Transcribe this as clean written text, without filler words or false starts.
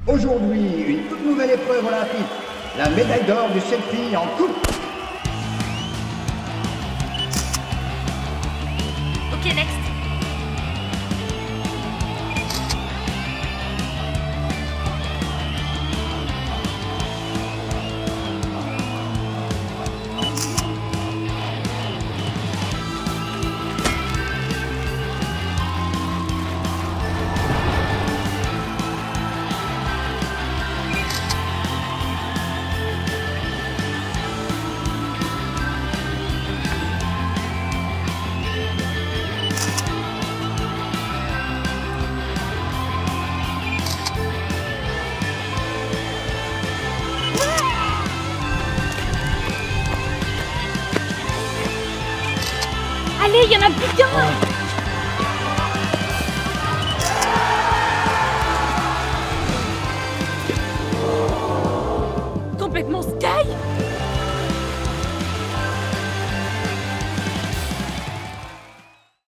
Aujourd'hui, une toute nouvelle épreuve olympique. La médaille d'or du selfie en coupe. Ok, next. Allez, il y en a plus qu'un! Complètement sky!